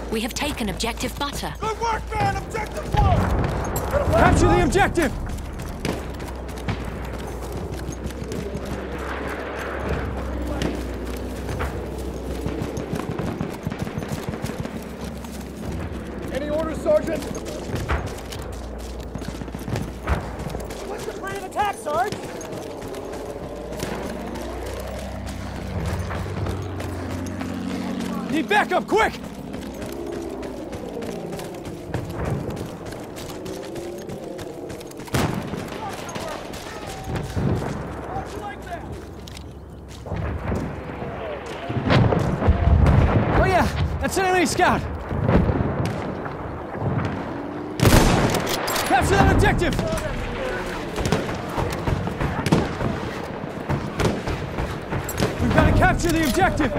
We have taken objective butter. Good work, man! Objective one! Capture the objective! Any orders, Sergeant? What's the plan of attack, Sarge? Need backup, quick! Oh yeah, that's an enemy scout! Capture that objective! We've got to capture the objective!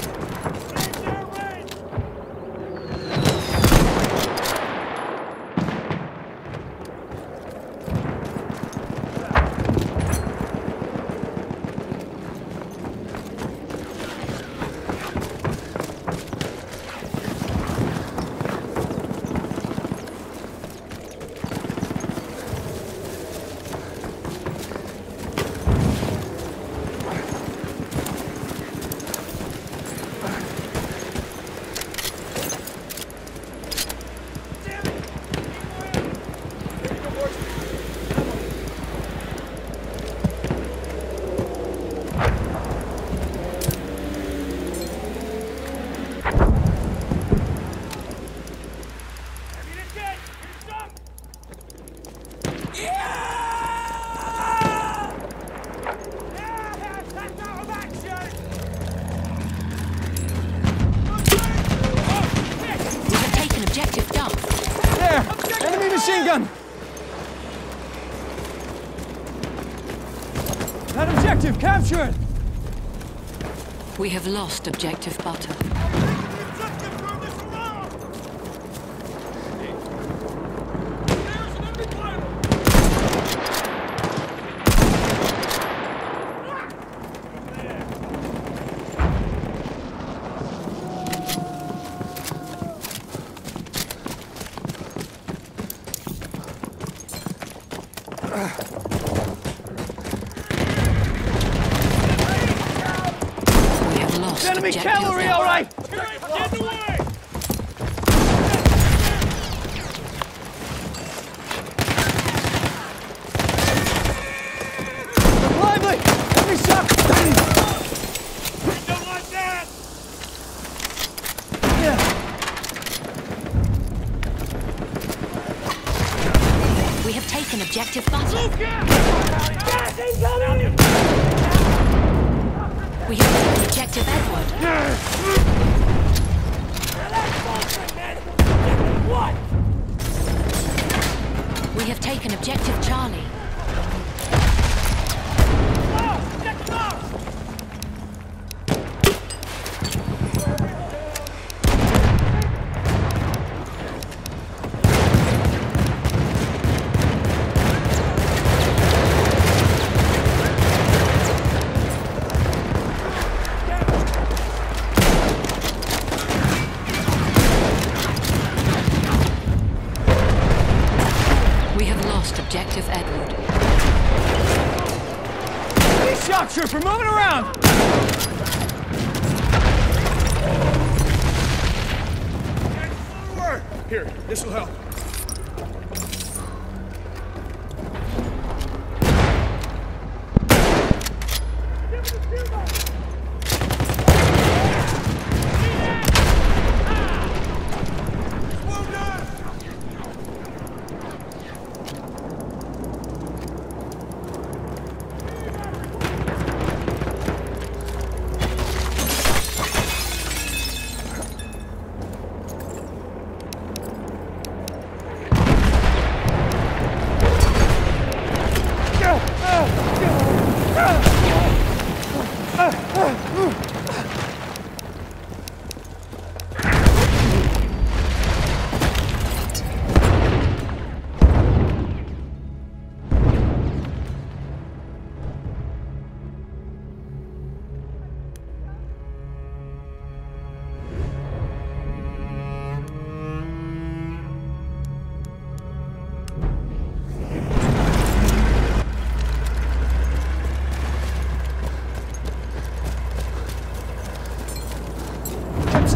Machine gun! That objective, capture it! We have lost objective butter. Enemy cavalry, all right! Get in the way! Lively! Enemy shot! We don't want that! Yeah. We have taken objective butter. Gas incoming! We have taken objective Edward. What? We have taken objective Charlie. Objective Edward. Hey, shock trooper, moving around! Here, this will help.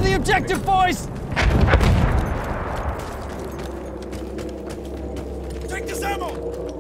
the objective, boys! Take this ammo!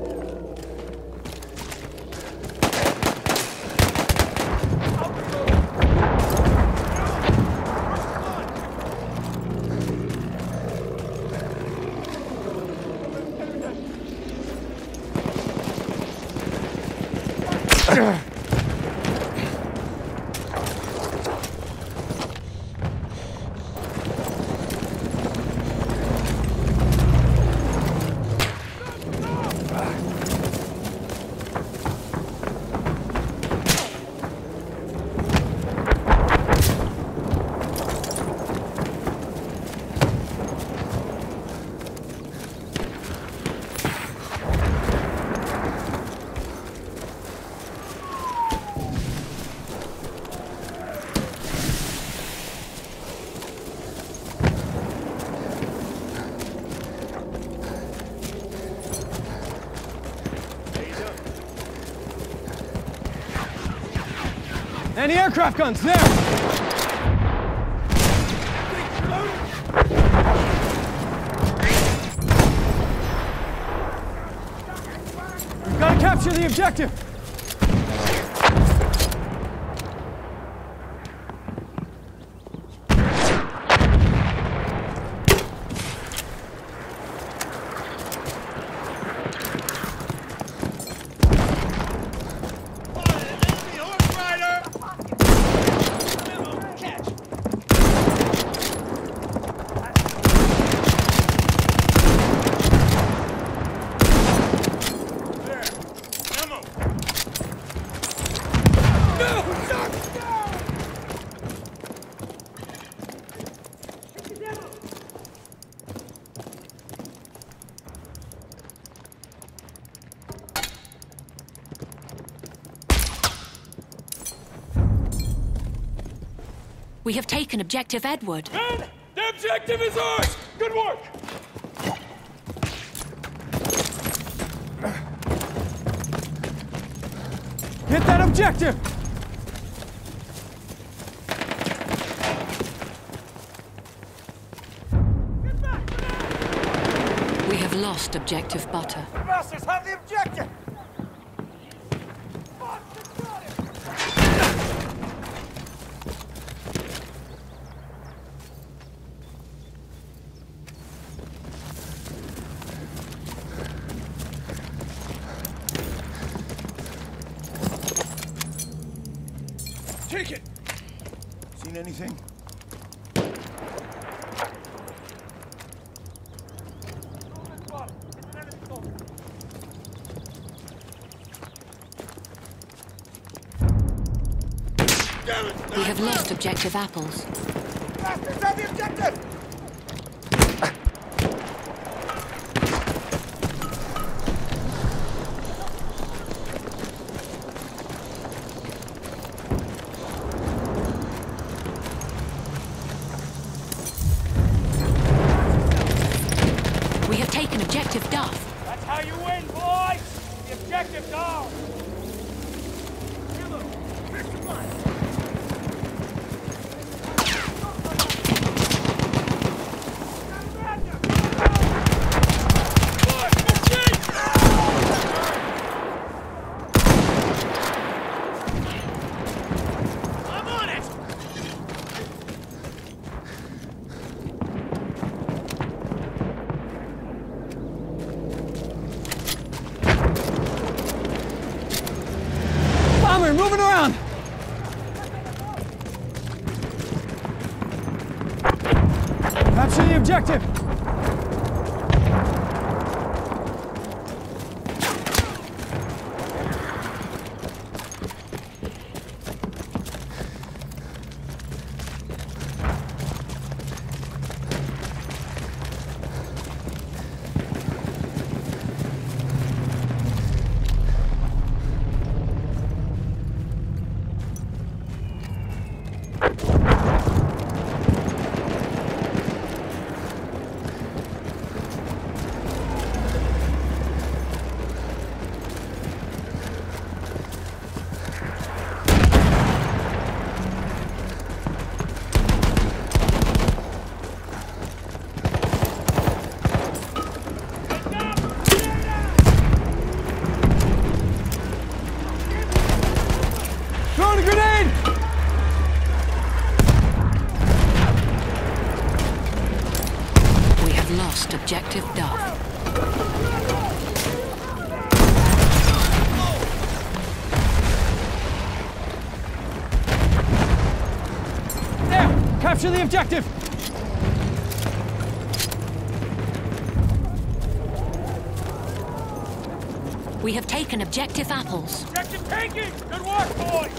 Anti-aircraft guns, there! We've got to capture the objective! We have taken objective Edward. Men, the objective is ours! Good work! Hit that objective! We have lost objective Butter. The bastards have the objective! Take it! Seen anything? We have lost objective Apples. Bastards have the objective! We have taken objective Duff. That's how you win, boys! The objective's ours! Bomber, moving around! Capture the objective! Capture the objective! We have taken objective apples. Objective taken! Good work, boys!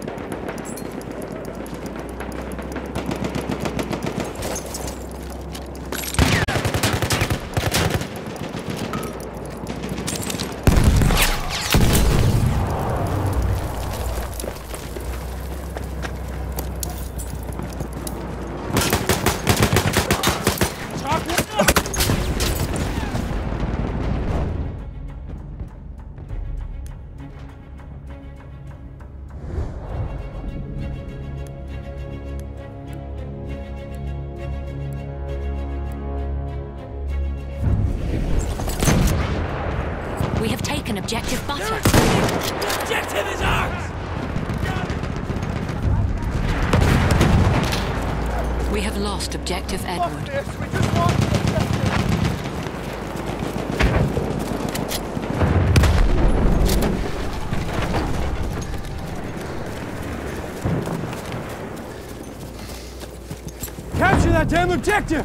We have taken objective butter. The objective is ours! We have lost objective Edward. This, we just want the objective! Capture that damn objective!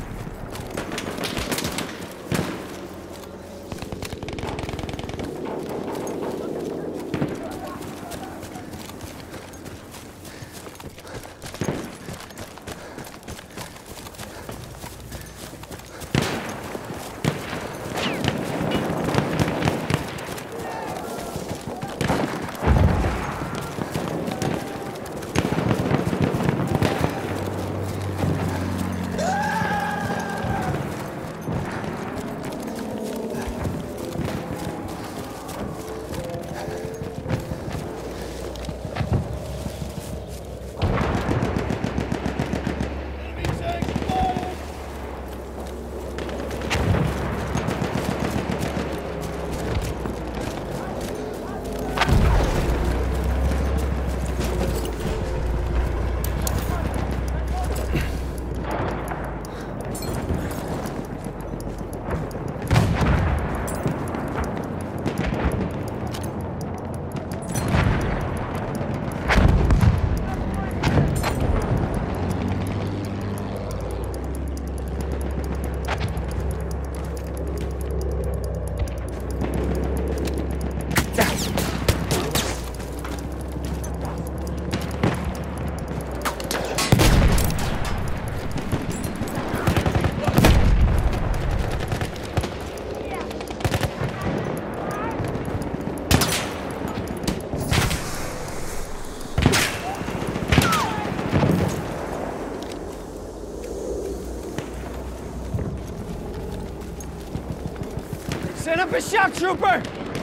Set up a shock trooper!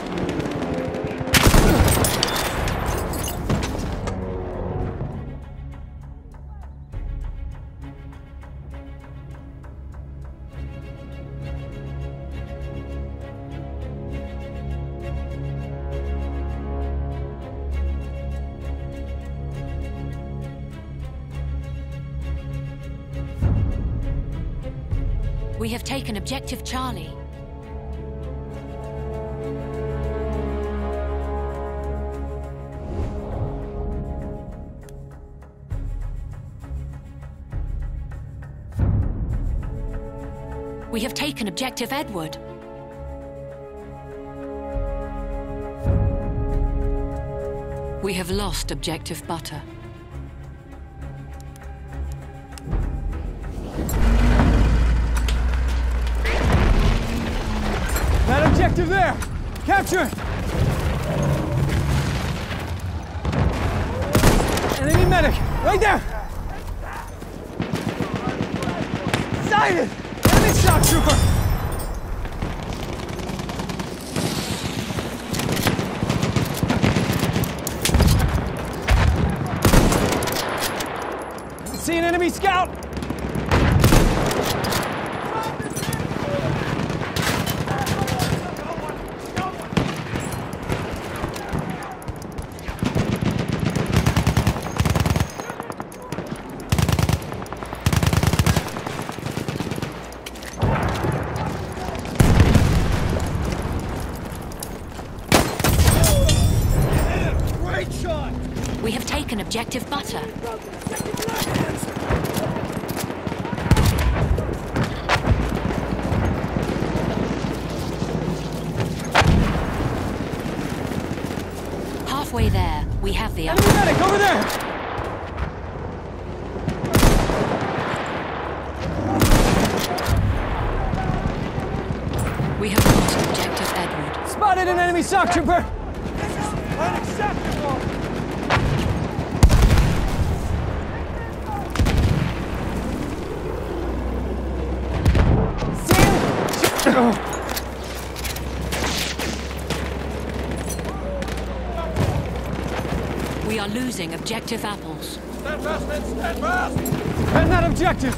We have taken objective Charlie. We have taken objective Edward. We have lost objective Butter. That objective there! Capture it! Enemy medic! Right there! Sighted! Enemy shock trooper! See an enemy scout! Great shot! We have taken objective Butter. halfway there. We have the Enemy medic over there! We have lost objective Edward. Spotted an enemy shock trooper! Unacceptable! We are losing objective apples. Stand fast, men! Stand fast! And that objective!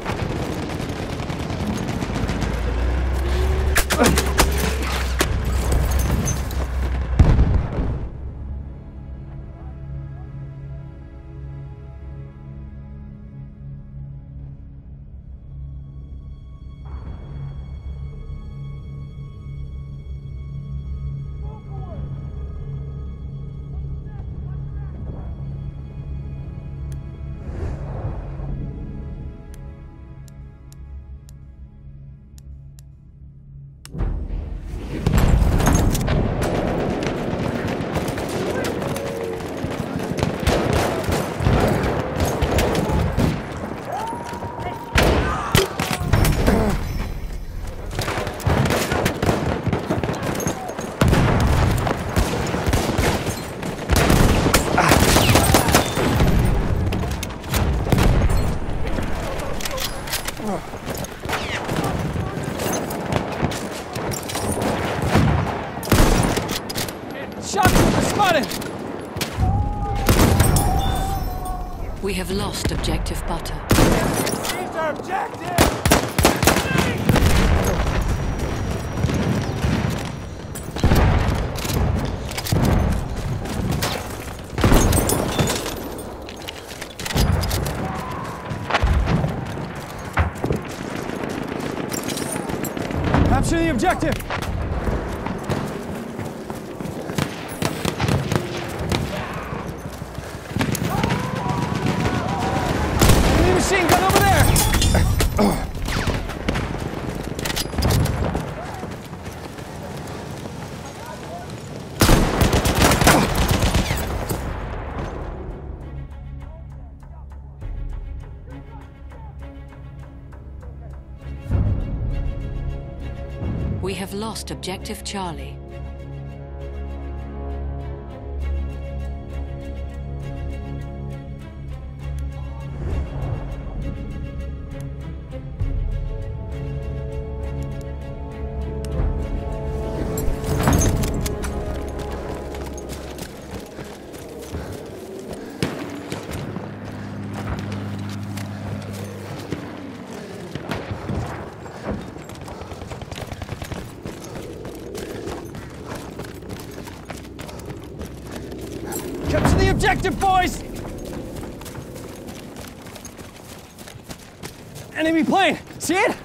Shock trooper spotted! We have lost objective butter. These are objectives! Capture the objective! Enemy machine gun over there! We have lost objective Charlie. Capture the objective, boys! Enemy plane! See it?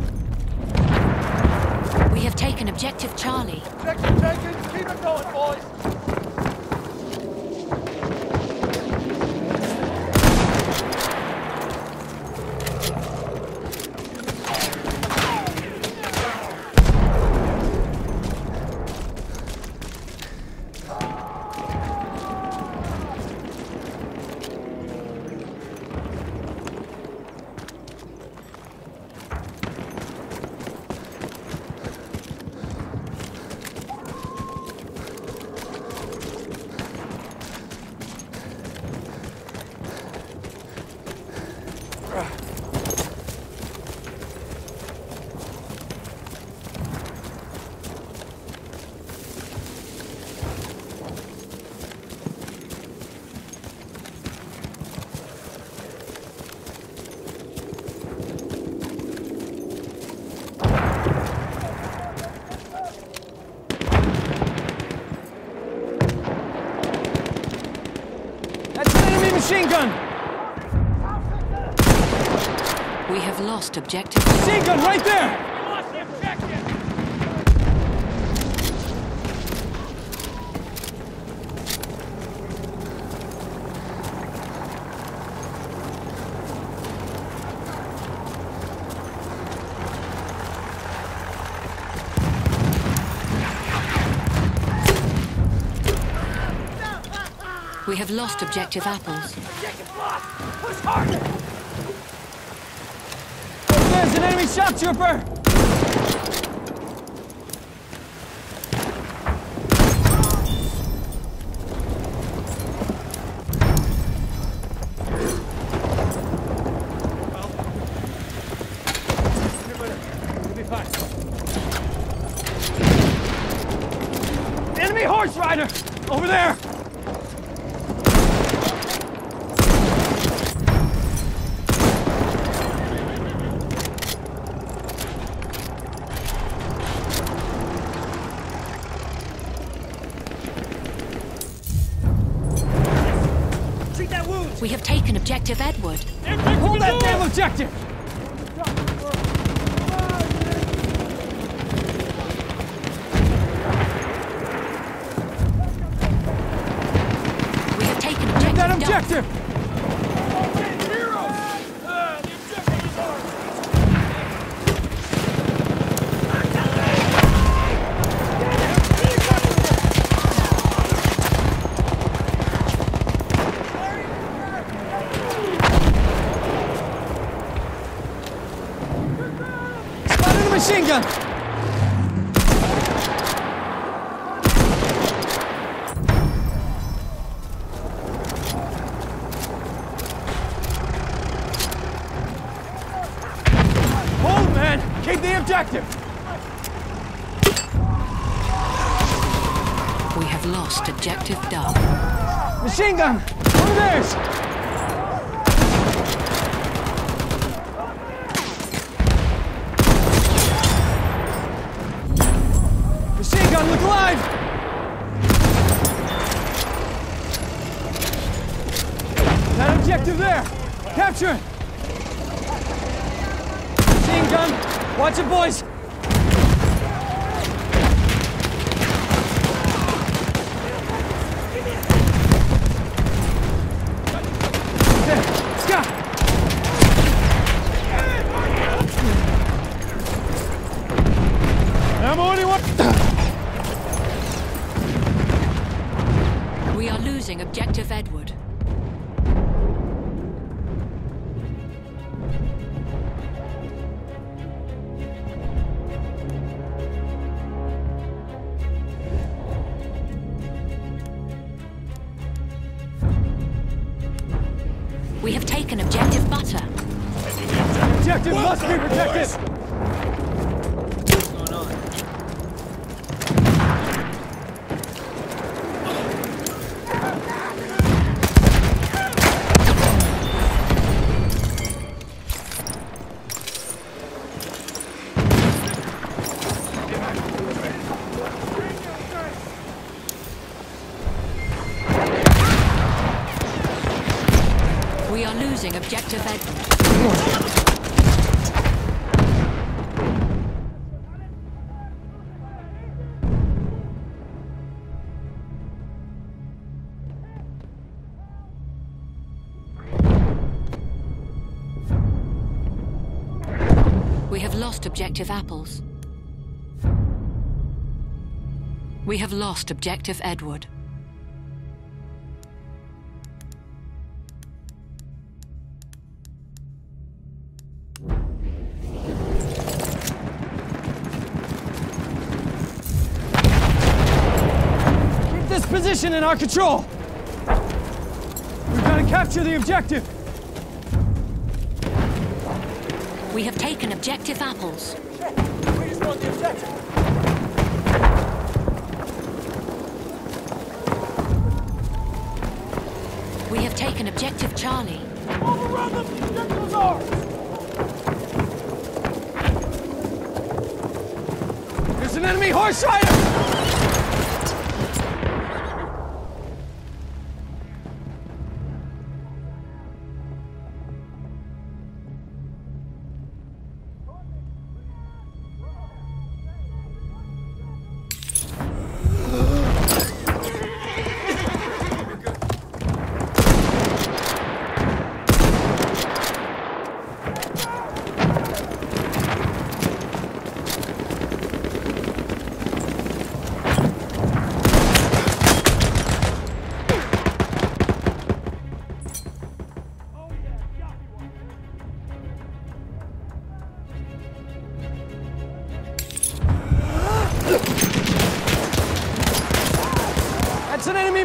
We have taken objective Charlie. Objective taken! Keep it going, boys! That's an enemy machine gun! We have lost objective Machine gun right there! We lost the objective! We have lost objective apples. Objective lost! Push harder! There's an enemy shock trooper! We'll be fine. Enemy horse rider! Over there! Treat that wound! We have taken objective Edward. Hold that damn objective! We have taken Get that objective Duff. objective! Heroes! The objective is ours! Spotted a machine gun! Hold, man! Keep the objective! We have lost objective Duff. Machine gun! Over there! Machine gun, look alive! That objective there! Capture it! Machine gun! Watch it, boys! There, Scott! I'm only one. We are losing objective Edward. We have taken objective Butter. Objective must be protected! What's going on? We are losing objective Edward. We have lost objective apples. We have lost objective Edward. Keep this position in our control! We've got to capture the objective! We have taken objective apples. We just want the objective! We have taken objective Charlie. Overrun them! The objective is ours! There's an enemy horse rider!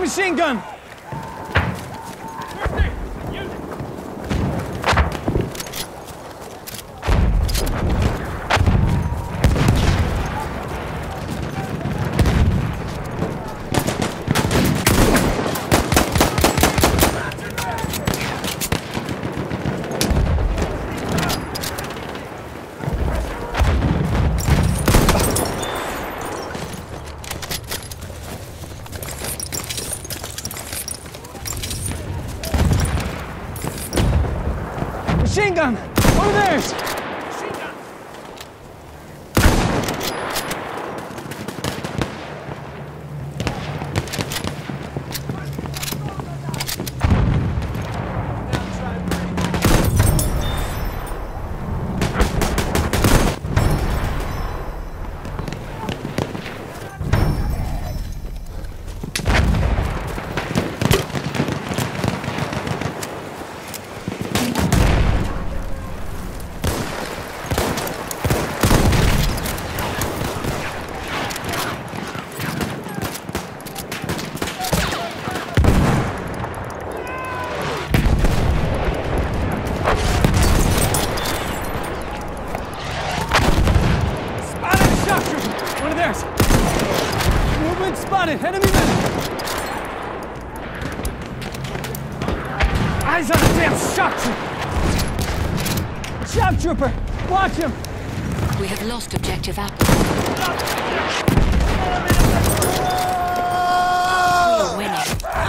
machine gun! Machine gun! Over there! Machine gun! One of theirs! Movement spotted! Enemy men! Eyes on the damn shock trooper! Shock trooper! Watch him! We have lost objective Apple. We're winning.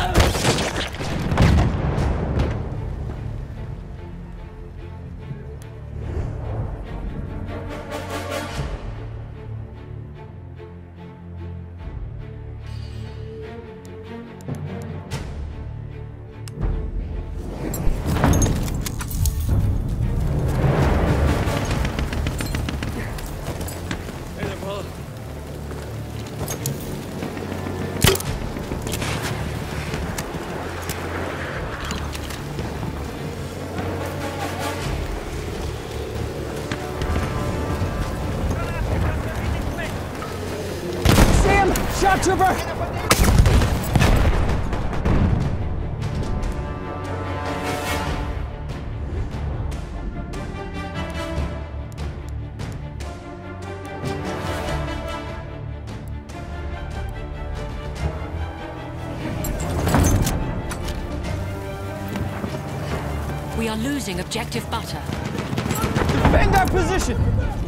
Shock trooper! We are losing objective butter. Defend our position!